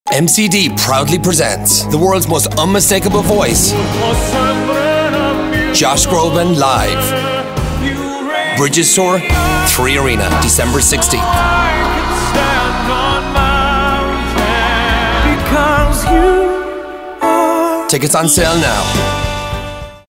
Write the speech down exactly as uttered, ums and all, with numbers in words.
M C D proudly presents the world's most unmistakable voice, Josh Groban live. Bridges Tour, three Arena, December sixteenth. Tickets on sale now.